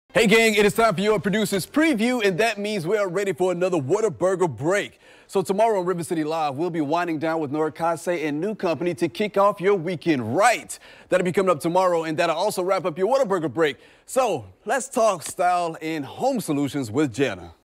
Hey gang, it is time for your producer's preview, and that means we are ready for another Whataburger break. So tomorrow on River City Live, we'll be winding down with Nora Kase and New Company to kick off your weekend right. That'll be coming up tomorrow, and that'll also wrap up your Whataburger break. So let's talk style and home solutions with Jenna.